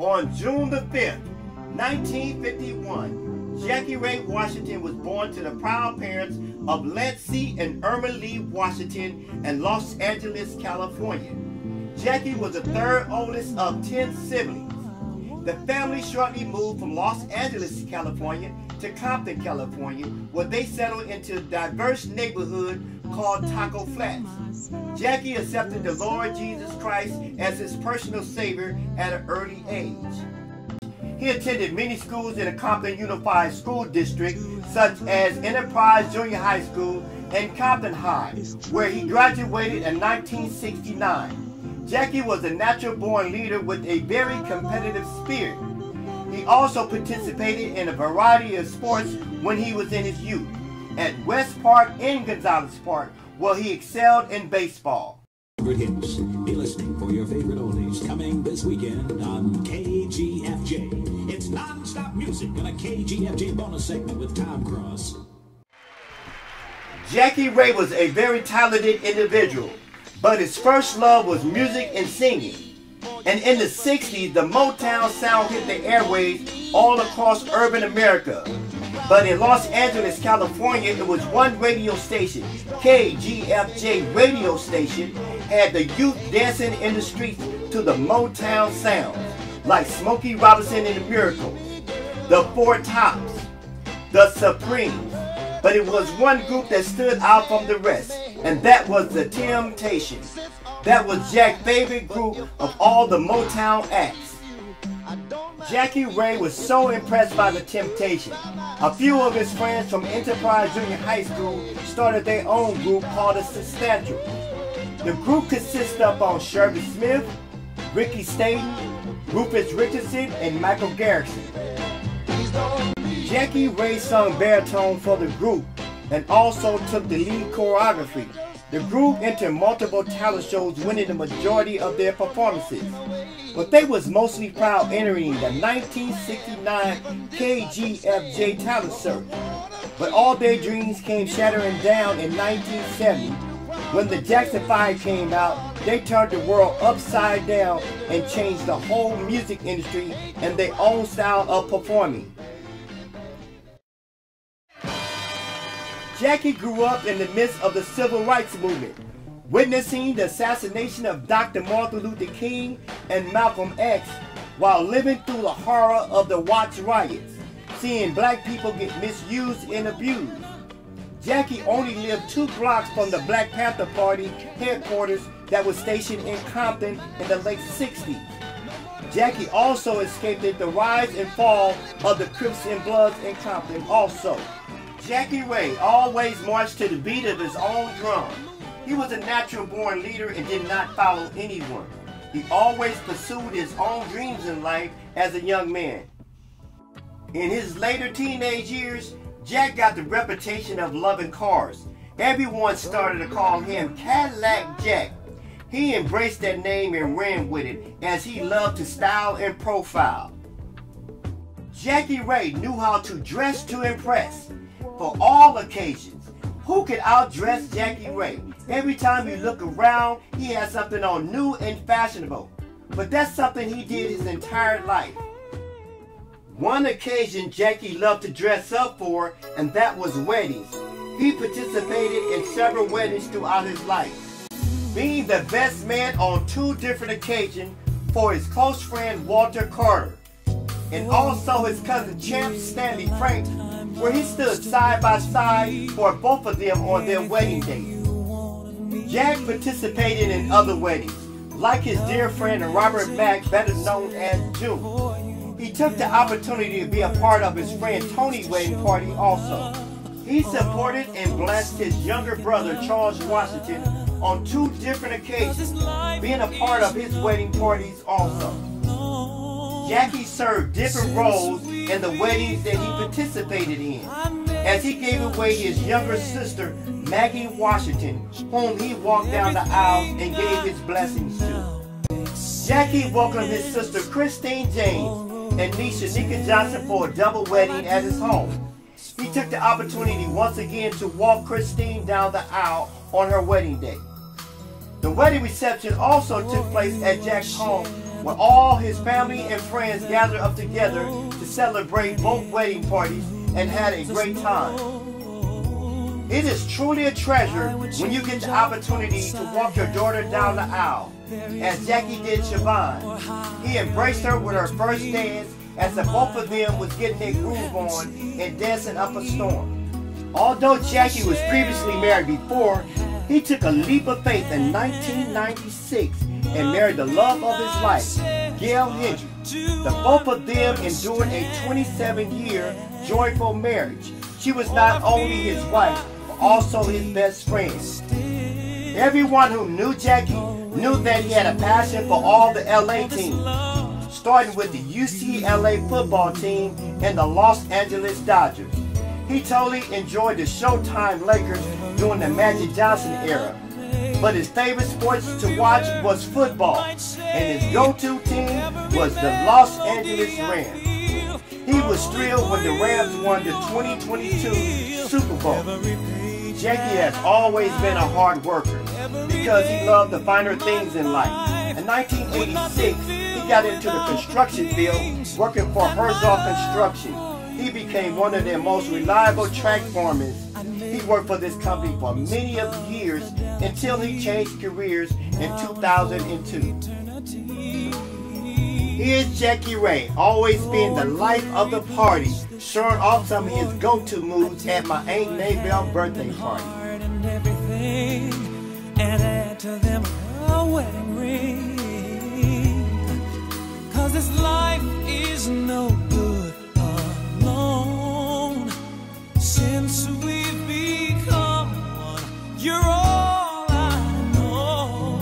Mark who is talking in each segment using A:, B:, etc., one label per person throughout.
A: On June the 5th, 1951, Jackie Ray Washington was born to the proud parents of Lancey and Irma Lee Washington in Los Angeles, California. Jackie was the third oldest of 10 siblings. The family shortly moved from Los Angeles, California to Compton, California, where they settled into a diverse neighborhood called Taco Flats. Jackie accepted the Lord Jesus Christ as his personal savior at an early age. He attended many schools in the Compton Unified School District, such as Enterprise Junior High School and Compton High, where he graduated in 1969. Jackie was a natural-born leader with a very competitive spirit. He also participated in a variety of sports when he was in his youth, at West Park and Gonzales Park, where he excelled in baseball.
B: Favorite hits. Be listening for your favorite oldies coming this weekend on KGFJ. It's non-stop music and a KGFJ bonus segment with Tom Cross.
A: Jackie Ray was a very talented individual, but his first love was music and singing. And in the 60s, the Motown sound hit the airwaves all across urban America. But in Los Angeles, California, it was one radio station, KGFJ radio station, had the youth dancing in the streets to the Motown sounds, like Smokey Robinson and the Miracles, the Four Tops, the Supremes. But it was one group that stood out from the rest, and that was the Temptations. That was Jack's favorite group of all the Motown acts. Jackie Ray was so impressed by the Temptations. A few of his friends from Enterprise Junior High School started their own group called the Substantials. The group consists of Sherby Smith, Ricky Staten, Rufus Richardson, and Michael Garrison. Jackie Ray sung baritone for the group and also took the lead choreography. The group entered multiple talent shows, winning the majority of their performances. But they was mostly proud entering the 1969 KGFJ talent search. But all their dreams came shattering down in 1970. When the Jackson 5 came out, they turned the world upside down and changed the whole music industry and their own style of performing. Jackie grew up in the midst of the Civil Rights Movement, witnessing the assassination of Dr. Martin Luther King and Malcolm X while living through the horror of the Watts riots, seeing black people get misused and abused. Jackie only lived 2 blocks from the Black Panther Party headquarters that was stationed in Compton in the late 60s. Jackie also escaped the rise and fall of the Crips and Bloods in Compton also. Jackie Ray always marched to the beat of his own drum. He was a natural-born leader and did not follow anyone. He always pursued his own dreams in life as a young man. In his later teenage years, Jack got the reputation of loving cars. Everyone started to call him Cadillac Jack. He embraced that name and ran with it, as he loved to style and profile. Jackie Ray knew how to dress to impress. For all occasions, who could outdress Jackie Ray? Every time you look around, he had something on new and fashionable. But that's something he did his entire life. One occasion Jackie loved to dress up for, and that was weddings. He participated in several weddings throughout his life, being the best man on 2 different occasions for his close friend Walter Carter, and also his cousin Champ Stanley Frank, where he stood side by side for both of them on their wedding day. Jack participated in other weddings, like his dear friend Robert Mack, better known as June. He took the opportunity to be a part of his friend Tony's wedding party also. He supported and blessed his younger brother Charles Washington on 2 different occasions, being a part of his wedding parties also. Jackie served different roles in the weddings that he participated in, as he gave away his younger sister, Maggie Washington, whom he walked down the aisle and gave his blessings to. Jackie welcomed his sister Christine James and niece Shanika Johnson for a double wedding at his home. He took the opportunity once again to walk Christine down the aisle on her wedding day. The wedding reception also took place at Jack's home, where all his family and friends gathered up together to celebrate both wedding parties and had a great time. It is truly a treasure when you get the opportunity to walk your daughter down the aisle, as Jackie did Siobhan. He embraced her with her first dance as the both of them was getting their groove on and dancing up a storm. Although Jackie was previously married before, he took a leap of faith in 1996 and married the love of his life, Gail Hendricks. The both of them endured a 27-year joyful marriage. She was not only his wife, but also his best friend. Everyone who knew Jackie knew that he had a passion for all the LA teams, starting with the UCLA football team and the Los Angeles Dodgers. He totally enjoyed the Showtime Lakers during the Magic Johnson era, but his favorite sports to watch was football, and his go-to team was the Los Angeles Rams. He was thrilled when the Rams won the 2022 Super Bowl. Jackie has always been a hard worker because he loved the finer things in life. In 1986, he got into the construction field working for Herzog Construction. He became one of their most reliable track foremen. He worked for this company for many of years until he changed careers in 2002. Here's Jackie Ray, always being the life of the party, showing off some of his go-to moves at my Aunt Maybelle birthday party.
C: And add to them a wedding ring, 'cause this life is no good alone. Since we've become one, you're all I know.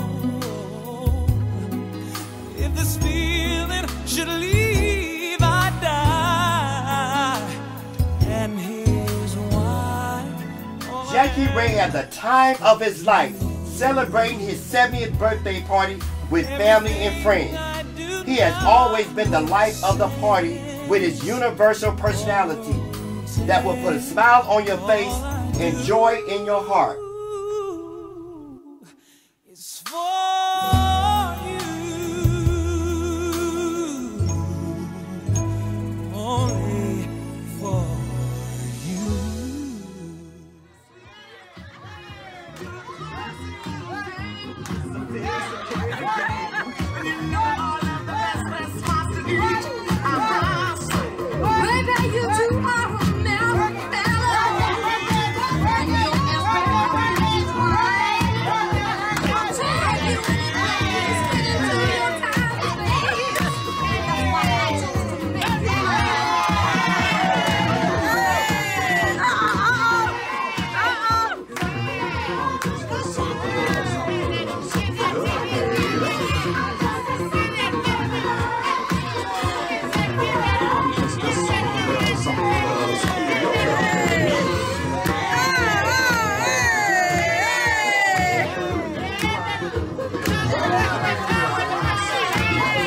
C: If this feeling should leave, I die. And here's why.
A: Jackie Ray had the time of his life, celebrating his 70th birthday party with family and friends. He has always been the life of the party with his universal personality that will put a smile on your face and joy in your heart.
C: It's for you, only for you.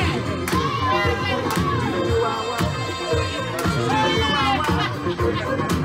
D: Wow, wow.